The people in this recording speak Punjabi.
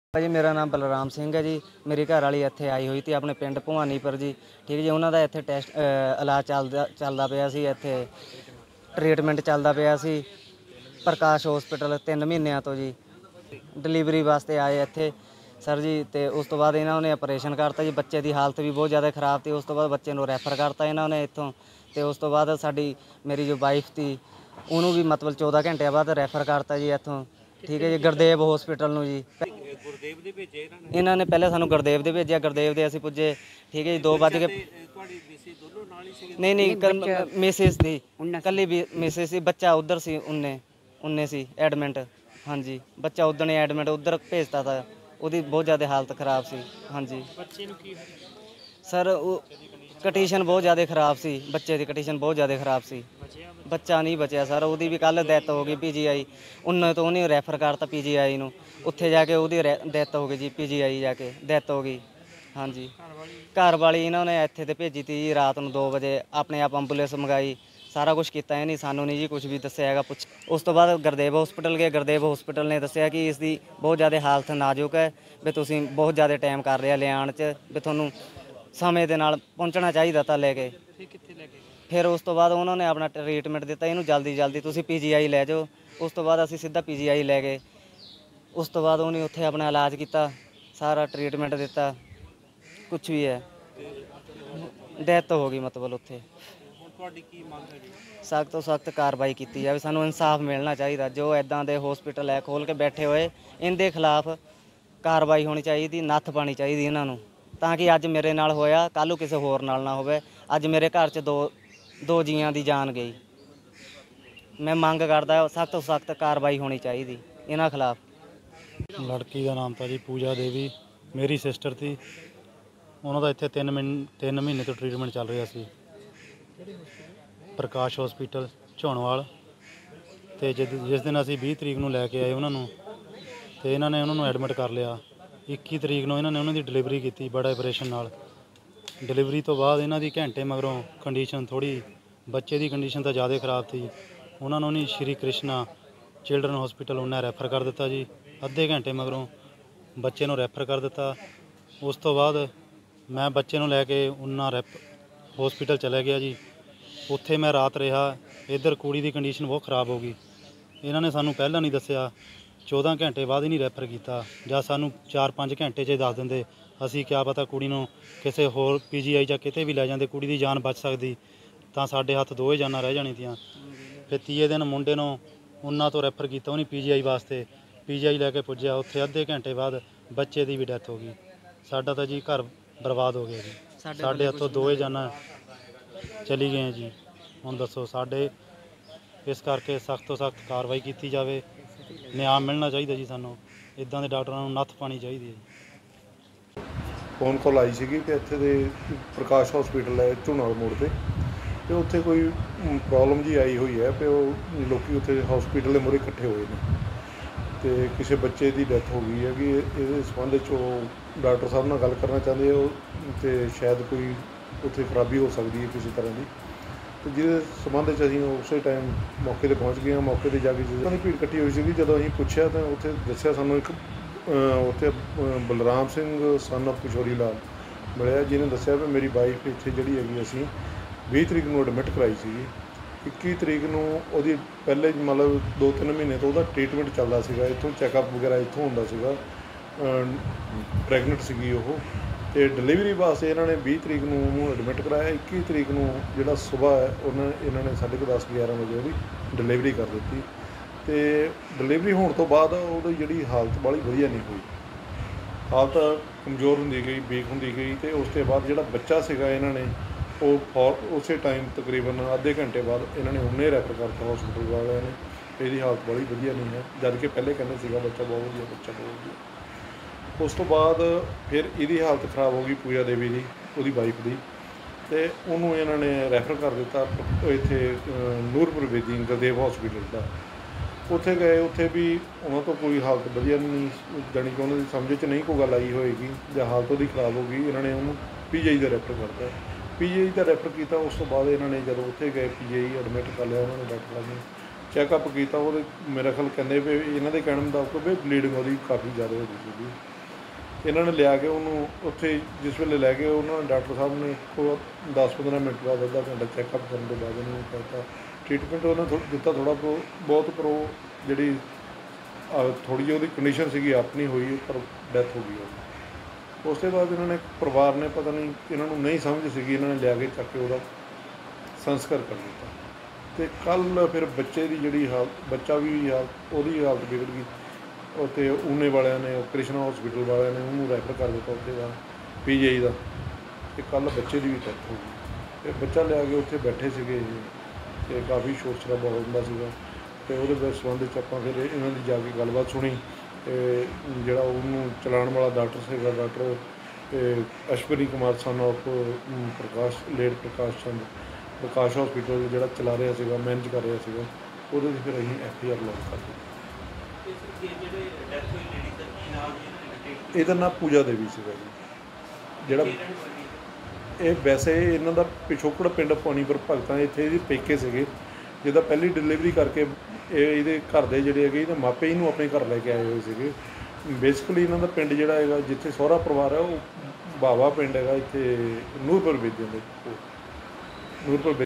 भाजी मेरा नाम बलराम सिंह है जी। मेरी घर वाली ਇੱਥੇ ਆਈ ਹੋਈ ਸੀ ਆਪਣੇ ਪਿੰਡ ਭਵਾਨੀਪੁਰ ਜੀ। ਠੀਕ ਜੀ, ਉਹਨਾਂ ਦਾ ਇੱਥੇ ਟੈਸਟ ਇਲਾਜ ਚੱਲਦਾ ਪਿਆ ਸੀ। ਇੱਥੇ ਟ੍ਰੀਟਮੈਂਟ ਚੱਲਦਾ ਪਿਆ ਸੀ ਪ੍ਰਕਾਸ਼ ਹਸਪੀਟਲ 3 ਮਹੀਨਿਆਂ ਤੋਂ ਜੀ। ਡਿਲੀਵਰੀ ਵਾਸਤੇ ਆਏ ਇੱਥੇ ਸਰ ਜੀ, ਅਤੇ ਉਸ ਤੋਂ ਬਾਅਦ ਇਹਨਾਂ ਨੇ ਆਪਰੇਸ਼ਨ ਕਰਤਾ ਜੀ। ਬੱਚੇ ਦੀ ਹਾਲਤ ਵੀ ਬਹੁਤ ਜ਼ਿਆਦਾ ਖਰਾਬ ਸੀ। ਉਸ ਤੋਂ ਬਾਅਦ ਬੱਚੇ ਨੂੰ ਰੈਫਰ ਕਰਤਾ ਇਹਨਾਂ ਨੇ ਇੱਥੋਂ, ਅਤੇ ਉਸ ਤੋਂ ਬਾਅਦ ਸਾਡੀ ਮੇਰੀ ਜੋ ਵਾਈਫ ਸੀ ਉਹਨੂੰ ਵੀ ਮਤਲਬ 14 ਘੰਟਿਆਂ ਬਾਅਦ ਰੈਫਰ ਕਰਤਾ ਜੀ ਇੱਥੋਂ। ਠੀਕ ਹੈ ਜੀ, ਗੁਰਦੇਵ ਹਸਪੀਟਲ ਨੂੰ ਜੀ। ਇਹਨਾਂ ਨੇ ਪਹਿਲਾਂ ਸਾਨੂੰ ਗੁਰਦੇਵ ਦੇ ਭੇਜਿਆ, ਗੁਰਦੇਵ ਦੇ ਅਸੀਂ ਪੁੱਜੇ। ਠੀਕ ਹੈ ਜੀ, 2 ਵੱਜ ਕੇ ਨਹੀਂ ਮਿਸਿਸ ਸੀ, ਇਕੱਲੀ ਵੀ ਮਿਸਿਸ ਸੀ। ਬੱਚਾ ਉੱਧਰ ਸੀ, ਉਹਨੇ ਸੀ ਐਡਮਿਟ। ਹਾਂਜੀ, ਬੱਚਾ ਉੱਦਣ ਐਡਮਿਟ ਉੱਧਰ ਭੇਜਤਾ ਤਾ। ਉਹਦੀ ਬਹੁਤ ਜ਼ਿਆਦਾ ਹਾਲਤ ਖਰਾਬ ਸੀ। ਹਾਂਜੀ ਸਰ, ਉਹ ਕੰਡੀਸ਼ਨ ਬਹੁਤ ਜ਼ਿਆਦਾ ਖਰਾਬ ਸੀ। ਬੱਚੇ ਦੀ ਕੰਡੀਸ਼ਨ ਬਹੁਤ ਜ਼ਿਆਦਾ ਖਰਾਬ ਸੀ। ਬੱਚਾ ਨਹੀਂ ਬਚਿਆ ਸਰ, ਉਹਦੀ ਵੀ ਕੱਲ੍ਹ ਡੈਥ ਹੋ ਗਈ PGI। ਉਹਨਾਂ ਤੋਂ ਉਹਨੇ ਰੈਫਰ ਕਰਤਾ PGI ਨੂੰ। ਉੱਥੇ ਜਾ ਕੇ ਉਹਦੀ ਡੈਥ ਹੋ ਗਈ ਜੀ, PGI ਜਾ ਕੇ ਡੈਥ ਹੋ ਗਈ। ਹਾਂਜੀ, ਘਰ ਵਾਲੀ ਇਹਨਾਂ ਨੇ ਇੱਥੇ ਤੇ ਭੇਜੀ ਤੀ ਜੀ ਰਾਤ ਨੂੰ 2 ਵਜੇ। ਆਪਣੇ ਆਪ ਐਂਬੂਲੈਂਸ ਮੰਗਾਈ, ਸਾਰਾ ਕੁਛ ਕੀਤਾ। ਇਹ ਨਹੀਂ ਸਾਨੂੰ ਨਹੀਂ ਜੀ ਕੁਛ ਵੀ ਦੱਸਿਆ ਹੈਗਾ। ਉਸ ਤੋਂ ਬਾਅਦ ਗੁਰਦੇਵ ਹਸਪੀਟਲ ਗਏ। ਗੁਰਦੇਵ ਹਸਪੀਟਲ ਨੇ ਦੱਸਿਆ ਕਿ ਇਸ ਦੀ ਬਹੁਤ ਜ਼ਿਆਦਾ ਹਾਲਤ ਨਾਜ਼ੁਕ ਹੈ, ਵੀ ਤੁਸੀਂ ਬਹੁਤ ਜ਼ਿਆਦਾ ਟਾਈਮ ਕਰ ਰਿਹਾ ਲਿਆਉਣ 'ਚ, ਵੀ ਤੁਹਾਨੂੰ ਸਮੇਂ ਦੇ ਨਾਲ ਪਹੁੰਚਣਾ ਚਾਹੀਦਾ ਤਾਂ ਲੈ ਕੇ। ਫਿਰ ਉਸ ਤੋਂ ਬਾਅਦ ਉਹਨਾਂ ਨੇ ਆਪਣਾ ਟਰੀਟਮੈਂਟ ਦਿੱਤਾ, ਇਹਨੂੰ ਜਲਦੀ ਤੁਸੀਂ PGI ਲੈ ਜਾਓ। ਉਸ ਤੋਂ ਬਾਅਦ ਅਸੀਂ ਸਿੱਧਾ PGI ਲੈ ਗਏ। ਉਸ ਤੋਂ ਬਾਅਦ ਉਹਨੇ ਉੱਥੇ ਆਪਣਾ ਇਲਾਜ ਕੀਤਾ, ਸਾਰਾ ਟਰੀਟਮੈਂਟ ਦਿੱਤਾ। ਕੁਛ ਵੀ ਹੈ, ਡੈਥ ਹੋ ਗਈ ਮਤਲਬ ਉੱਥੇ। ਸਖਤ ਤੋਂ ਸਖਤ ਕਾਰਵਾਈ ਕੀਤੀ ਜਾਵੇ, ਸਾਨੂੰ ਇਨਸਾਫ ਮਿਲਣਾ ਚਾਹੀਦਾ। ਜੋ ਇੱਦਾਂ ਦੇ ਹਸਪੀਟਲ ਹੈ ਖੋਲ੍ਹ ਕੇ ਬੈਠੇ ਹੋਏ, ਇਹਦੇ ਖਿਲਾਫ ਕਾਰਵਾਈ ਹੋਣੀ ਚਾਹੀਦੀ, ਨੱਥ ਪਾਉਣੀ ਚਾਹੀਦੀ ਇਹਨਾਂ ਨੂੰ, ਤਾਂ ਕਿ ਅੱਜ ਮੇਰੇ ਨਾਲ ਹੋਇਆ ਕੱਲ੍ਹ ਨੂੰ ਕਿਸੇ ਹੋਰ ਨਾਲ ਨਾ ਹੋਵੇ। ਅੱਜ ਮੇਰੇ ਘਰ 'ਚ ਦੋ ਜੀਆਂ ਦੀ ਜਾਨ ਗਈ। ਮੈਂ ਮੰਗ ਕਰਦਾ ਸਖਤ ਤੋਂ ਸਖਤ ਕਾਰਵਾਈ ਹੋਣੀ ਚਾਹੀਦੀ ਇਹਨਾਂ ਖਿਲਾਫ। ਲੜਕੀ ਦਾ ਨਾਮ ਤਾਂ ਜੀ ਪੂਜਾ ਦੇਵੀ, ਮੇਰੀ ਸਿਸਟਰ ਸੀ। ਉਹਨਾਂ ਦਾ ਇੱਥੇ 3 ਮਹੀਨੇ ਤੋਂ ਟ੍ਰੀਟਮੈਂਟ ਚੱਲ ਰਿਹਾ ਸੀ ਪ੍ਰਕਾਸ਼ ਹਸਪੀਟਲ ਝੋਣਵਾਲ। ਅਤੇ ਜਿਸ ਦਿਨ ਅਸੀਂ 20 ਤਰੀਕ ਨੂੰ ਲੈ ਕੇ ਆਏ ਉਹਨਾਂ ਨੂੰ, ਅਤੇ ਇਹਨਾਂ ਨੇ ਉਹਨਾਂ ਨੂੰ ਐਡਮਿਟ ਕਰ ਲਿਆ। 21 ਤਰੀਕ ਨੂੰ ਇਹਨਾਂ ਨੇ ਉਹਨਾਂ ਦੀ ਡਿਲੀਵਰੀ ਕੀਤੀ ਬੜਾ ਆਪਰੇਸ਼ਨ ਨਾਲ। ਡਿਲੀਵਰੀ ਤੋਂ ਬਾਅਦ ਇਹਨਾਂ ਦੀ ਘੰਟੇ ਮਗਰੋਂ ਕੰਡੀਸ਼ਨ ਥੋੜ੍ਹੀ, ਬੱਚੇ ਦੀ ਕੰਡੀਸ਼ਨ ਤਾਂ ਜ਼ਿਆਦਾ ਖਰਾਬ ਸੀ। ਉਹਨਾਂ ਨੂੰ ਨਹੀਂ ਸ਼੍ਰੀ ਕ੍ਰਿਸ਼ਨਾ ਚਿਲਡਰਨ ਹਸਪੀਟਲ ਉਹਨਾਂ ਰੈਫਰ ਕਰ ਦਿੱਤਾ ਜੀ। ਅੱਧੇ ਘੰਟੇ ਮਗਰੋਂ ਬੱਚੇ ਨੂੰ ਰੈਫਰ ਕਰ ਦਿੱਤਾ। ਉਸ ਤੋਂ ਬਾਅਦ ਮੈਂ ਬੱਚੇ ਨੂੰ ਲੈ ਕੇ ਉਹਨਾਂ ਹਸਪੀਟਲ ਚਲਾ ਗਿਆ ਜੀ। ਉੱਥੇ ਮੈਂ ਰਾਤ ਰਿਹਾ। ਇੱਧਰ ਕੁੜੀ ਦੀ ਕੰਡੀਸ਼ਨ ਬਹੁਤ ਖਰਾਬ ਹੋ ਗਈ। ਇਹਨਾਂ ਨੇ ਸਾਨੂੰ ਪਹਿਲਾਂ ਨਹੀਂ ਦੱਸਿਆ, 14 ਘੰਟੇ ਬਾਅਦ ਹੀ ਨਹੀਂ ਰੈਫਰ ਕੀਤਾ। ਜਾਂ ਸਾਨੂੰ 4-5 ਘੰਟੇ 'ਚ ਦੱਸ ਦਿੰਦੇ, ਅਸੀਂ ਕਿਆ ਪਤਾ ਕੁੜੀ ਨੂੰ ਕਿਸੇ ਹੋਰ PGI ਜਾਂ ਕਿਤੇ ਵੀ ਲੈ ਜਾਂਦੇ, ਕੁੜੀ ਦੀ ਜਾਨ ਬਚ ਸਕਦੀ, ਤਾਂ ਸਾਡੇ ਹੱਥ 2 ਜਾਨਾਂ ਰਹਿ ਜਾਣੀ ਤੀਆਂ। ਫਿਰ ਤੀਏ ਦਿਨ ਮੁੰਡੇ ਨੂੰ ਉਹਨਾਂ ਤੋਂ ਰੈਫਰ ਕੀਤਾ ਉਹਨੇ PGI ਵਾਸਤੇ। PGI ਲੈ ਕੇ ਪੁੱਜਿਆ, ਉੱਥੇ ਅੱਧੇ ਘੰਟੇ ਬਾਅਦ ਬੱਚੇ ਦੀ ਵੀ ਡੈਥ ਹੋ ਗਈ। ਸਾਡਾ ਤਾਂ ਜੀ ਘਰ ਬਰਬਾਦ ਹੋ ਗਿਆ ਜੀ। ਸਾਡੇ ਹੱਥੋਂ 2 ਜਾਨਾਂ ਚਲੀ ਗਈਆਂ ਜੀ। ਹੁਣ ਦੱਸੋ, ਸਾਡੇ ਇਸ ਕਰਕੇ ਸਖਤ ਤੋਂ ਸਖਤ ਕਾਰਵਾਈ ਕੀਤੀ ਜਾਵੇ। ਨਿਆਂ ਮਿਲਣਾ ਚਾਹੀਦਾ ਜੀ ਸਾਨੂੰ। ਇੱਦਾਂ ਦੇ ਡਾਕਟਰਾਂ ਨੂੰ ਨੱਥ ਪਾਉਣੀ ਚਾਹੀਦੀ ਹੈ ਜੀ। ਫੋਨ ਕਾਲ ਆਈ ਸੀਗੀ ਕਿ ਇੱਥੇ ਦੇ ਪ੍ਰਕਾਸ਼ ਹਸਪੀਟਲ ਹੈ ਝੋਨਾਲ ਮੋੜ 'ਤੇ, ਅਤੇ ਉੱਥੇ ਕੋਈ ਪ੍ਰੋਬਲਮ ਜੀ ਆਈ ਹੋਈ ਹੈ। ਅਤੇ ਉਹ ਲੋਕ ਉੱਥੇ ਹਸਪੀਟਲ ਦੇ ਮੂਹਰੇ ਇਕੱਠੇ ਹੋਏ ਨੇ, ਅਤੇ ਕਿਸੇ ਬੱਚੇ ਦੀ ਡੈਥ ਹੋ ਗਈ ਹੈਗੀ। ਇਹਦੇ ਸੰਬੰਧ 'ਚ ਉਹ ਡਾਕਟਰ ਸਾਹਿਬ ਨਾਲ ਗੱਲ ਕਰਨਾ ਚਾਹੁੰਦੇ ਹੋ, ਅਤੇ ਸ਼ਾਇਦ ਕੋਈ ਉੱਥੇ ਖਰਾਬੀ ਹੋ ਸਕਦੀ ਹੈ ਕਿਸੇ ਤਰ੍ਹਾਂ ਦੀ। ਅਤੇ ਜਿਹਦੇ ਸੰਬੰਧ 'ਚ ਅਸੀਂ ਉਸੇ ਟਾਈਮ ਮੌਕੇ 'ਤੇ ਪਹੁੰਚ ਗਏ ਹਾਂ। ਮੌਕੇ 'ਤੇ ਜਾ ਕੇ ਉਹਨਾਂ ਦੀ ਭੀੜ ਇਕੱਠੀ ਹੋਈ ਸੀਗੀ। ਜਦੋਂ ਅਸੀਂ ਪੁੱਛਿਆ ਤਾਂ ਉੱਥੇ ਦੱਸਿਆ ਸਾਨੂੰ ਇੱਕ ਉੱਥੇ ਬਲਰਾਮ ਸਿੰਘ ਸਨ ਆਫ ਕਿਸ਼ੋਰੀ ਲਾਲ ਮਿਲਿਆ, ਜਿਹਨੇ ਦੱਸਿਆ ਵੀ ਮੇਰੀ ਵਾਈਫ ਇੱਥੇ ਜਿਹੜੀ ਹੈਗੀ ਅਸੀਂ 20 ਤਰੀਕ ਨੂੰ ਐਡਮਿਟ ਕਰਾਈ ਸੀਗੀ। 21 ਤਰੀਕ ਨੂੰ ਉਹਦੀ ਪਹਿਲੇ ਮਤਲਬ 2-3 ਮਹੀਨੇ ਤੋਂ ਉਹਦਾ ਟਰੀਟਮੈਂਟ ਚੱਲਦਾ ਸੀਗਾ। ਇੱਥੋਂ ਚੈੱਕਅਪ ਵਗੈਰਾ ਇੱਥੋਂ ਹੁੰਦਾ ਸੀਗਾ। ਪ੍ਰੈਗਨੈਂਟ ਸੀਗੀ ਉਹ, ਅਤੇ ਡਿਲੀਵਰੀ ਵਾਸਤੇ ਇਹਨਾਂ ਨੇ 20 ਤਰੀਕ ਨੂੰ ਉਹਨੂੰ ਐਡਮਿਟ ਕਰਾਇਆ। 21 ਤਰੀਕ ਨੂੰ ਜਿਹੜਾ ਸੁਬਾਹ ਹੈ ਇਹਨਾਂ ਨੇ 10:30-11 ਵਜੇ ਉਹਦੀ ਡਿਲੀਵਰੀ ਕਰ ਦਿੱਤੀ। ਅਤੇ ਡਿਲੀਵਰੀ ਹੋਣ ਤੋਂ ਬਾਅਦ ਉਹਦੀ ਜਿਹੜੀ ਹਾਲਤ ਬਾਹਲੀ ਵਧੀਆ ਨਹੀਂ ਹੋਈ, ਹਾਲਤ ਕਮਜ਼ੋਰ ਹੁੰਦੀ ਗਈ, ਵੀਕ ਹੁੰਦੀ ਗਈ। ਅਤੇ ਉਸ ਤੋਂ ਬਾਅਦ ਜਿਹੜਾ ਬੱਚਾ ਸੀਗਾ ਇਹਨਾਂ ਨੇ ਉਹ ਉਸੇ ਟਾਈਮ ਤਕਰੀਬਨ ਅੱਧੇ ਘੰਟੇ ਬਾਅਦ ਇਹਨਾਂ ਨੇ ਉਹਨੇ ਰੈਫਰ ਕਰਤਾ ਹਸਪੀਟਲ ਵਾਲਿਆਂ ਨੇ। ਇਹਦੀ ਹਾਲਤ ਬਾਹਲੀ ਵਧੀਆ ਨਹੀਂ ਹੈ, ਜਦ ਕਿ ਪਹਿਲੇ ਕਹਿੰਦੇ ਸੀਗਾ ਬੱਚਾ ਬਹੁਤ ਵਧੀਆ, ਬੱਚਾ ਬਹੁਤ ਵਧੀਆ। ਉਸ ਤੋਂ ਬਾਅਦ ਫਿਰ ਇਹਦੀ ਹਾਲਤ ਖਰਾਬ ਹੋ ਗਈ ਪੂਜਾ ਦੇਵੀ ਦੀ, ਉਹਦੀ ਵਾਈਫ ਦੀ, ਅਤੇ ਉਹਨੂੰ ਇਹਨਾਂ ਨੇ ਰੈਫਰ ਕਰ ਦਿੱਤਾ ਇੱਥੇ ਨੂਰਪੁਰ ਬੇਦੀ ਗੁਰਦੇਵ ਹਸਪੀਟਲ ਦਾ। ਉੱਥੇ ਗਏ, ਉੱਥੇ ਵੀ ਉਹਨਾਂ ਤੋਂ ਕੋਈ ਹਾਲਤ ਵਧੀਆ ਨਹੀਂ, ਜਾਣੀ ਕਿ ਉਹਨਾਂ ਦੀ ਸਮਝ 'ਚ ਨਹੀਂ ਕੋਈ ਗੱਲ ਆਈ ਹੋਏਗੀ ਜਾਂ ਹਾਲਤ ਉਹਦੀ ਖਰਾਬ ਹੋ ਗਈ। ਇਹਨਾਂ ਨੇ ਉਹਨੂੰ PGI ਦਾ ਰੈਫਰ ਕਰਤਾ। PGI ਦਾ ਰੈਫਰ ਕੀਤਾ। ਉਸ ਤੋਂ ਬਾਅਦ ਇਹਨਾਂ ਨੇ ਜਦੋਂ ਉੱਥੇ ਗਏ PGI ਐਡਮਿਟ ਕਰ ਲਿਆ ਉਹਨਾਂ ਨੇ ਡਾਕਟਰਾਂ ਨੇ। ਚੈੱਕਅਪ ਕੀਤਾ, ਉਹਦੇ ਮੇਰਾ ਖਿਆਲ ਕਹਿੰਦੇ ਵੀ ਇਹਨਾਂ ਦੇ ਕਹਿਣ ਮੁਤਾਬਕ ਵੀ ਬਲੀਡਿੰਗ ਉਹਦੀ ਕਾਫੀ ਜ਼ਿਆਦਾ ਹੋ ਗਈ ਸੀਗੀ। ਇਹਨਾਂ ਨੇ ਲਿਆ ਕੇ ਉਹਨੂੰ ਉੱਥੇ ਜਿਸ ਵੇਲੇ ਲੈ ਗਏ ਉਹਨਾਂ ਨੇ ਡਾਕਟਰ ਸਾਹਿਬ ਨੇ ਉਹ 10-15 ਮਿੰਟ ਬਾਅਦ ਅੱਧਾ ਘੰਟਾ ਚੈੱਕਅਪ ਕਰਨ ਤੋਂ ਬਾਅਦ ਉਹਨੂੰ ਕਹਿਤਾ ਟ੍ਰੀਟਮੈਂਟ ਉਹਨਾਂ ਦਿੱਤਾ ਥੋੜ੍ਹਾ ਬਹੁਤ, ਪਰ ਉਹ ਜਿਹੜੀ ਥੋੜ੍ਹੀ ਜਿਹੀ ਉਹਦੀ ਕੰਡੀਸ਼ਨ ਸੀਗੀ ਆਪਣੀ ਹੋਈ, ਪਰ ਡੈਥ ਹੋ ਗਈ ਉਹਦੀ। ਉਸ ਤੋਂ ਬਾਅਦ ਇਹਨਾਂ ਨੇ ਪਰਿਵਾਰ ਨੇ ਪਤਾ ਨਹੀਂ ਇਹਨਾਂ ਨੂੰ ਨਹੀਂ ਸਮਝ ਸੀਗੀ, ਇਹਨਾਂ ਨੇ ਲਿਆ ਕੇ ਚੱਕ ਕੇ ਉਹਦਾ ਸੰਸਕਾਰ ਕਰ ਦਿੱਤਾ। ਅਤੇ ਕੱਲ੍ਹ ਫਿਰ ਬੱਚੇ ਦੀ ਜਿਹੜੀ ਬੱਚਾ ਵੀ ਉਹਦੀ ਹਾਲਤ ਵਿਗੜ ਗਈ, ਅਤੇ ਊਨੇ ਵਾਲਿਆਂ ਨੇ ਕ੍ਰਿਸ਼ਨਾ ਹੌਸਪੀਟਲ ਵਾਲਿਆਂ ਨੇ ਉਹਨੂੰ ਰੈਫਰ ਕਰ ਦਿੱਤਾ ਉੱਥੇ ਦਾ PGI ਦਾ, ਅਤੇ ਕੱਲ੍ਹ ਬੱਚੇ ਦੀ ਵੀ ਡੈਥ ਹੋ ਗਈ। ਅਤੇ ਬੱਚਾ ਲਿਆ ਕੇ ਉੱਥੇ ਬੈਠੇ ਸੀਗੇ ਅਤੇ ਕਾਫੀ ਸ਼ੋਰ ਸ਼ਰਾਬਾ ਹੁੰਦਾ ਸੀਗਾ, ਅਤੇ ਉਹਦੇ ਸੰਬੰਧ 'ਚ ਆਪਾਂ ਫਿਰ ਇਹਨਾਂ ਦੀ ਜਾ ਕੇ ਗੱਲਬਾਤ ਸੁਣੀ। ਅਤੇ ਜਿਹੜਾ ਉਹਨੂੰ ਚਲਾਉਣ ਵਾਲਾ ਡਾਕਟਰ ਸੀਗਾ doctor Ashwani Kumar son of Prakash Chand Prakash hospital ਜਿਹੜਾ ਚਲਾ ਰਿਹਾ ਸੀਗਾ, ਮੈਨੇਜ ਕਰ ਰਿਹਾ ਸੀਗਾ, ਉਹਦੇ 'ਚ ਫਿਰ ਅਸੀਂ FIR ਲੌਂਚ ਕਰ ਦਿੱਤੀ। ਇਹਦਾ ਨਾਂ ਪੂਜਾ ਦੇਵੀ ਸੀਗਾ ਜੀ। ਜਿਹੜਾ ਇਹ ਵੈਸੇ ਇਹਨਾਂ ਦਾ ਪਿਛੋਕੜ ਪਿੰਡ ਪਾਣੀਪੁਰ ਭਗਤਾਂ, ਇੱਥੇ ਇਹਦੇ ਪੇਕੇ ਸੀਗੇ, ਜਿਹਦਾ ਪਹਿਲੀ ਡਿਲੀਵਰੀ ਕਰਕੇ ਇਹਦੇ ਘਰ ਦੇ ਜਿਹੜੇ ਹੈਗੇ ਇਹਦੇ ਮਾਪੇ ਇਹਨੂੰ ਆਪਣੇ ਘਰ ਲੈ ਕੇ ਆਏ ਹੋਏ ਸੀਗੇ। ਬੇਸਿਕਲੀ ਇਹਨਾਂ ਦਾ ਪਿੰਡ ਜਿਹੜਾ ਹੈਗਾ ਜਿੱਥੇ ਸਹੁਰਾ ਪਰਿਵਾਰ ਹੈ ਉਹ ਬਾਵਾ ਪਿੰਡ ਹੈਗਾ, ਇੱਥੇ ਨੂਰਪੁਰ ਵੇਜਣ ਦੇ ਨੂਰਪੁਰ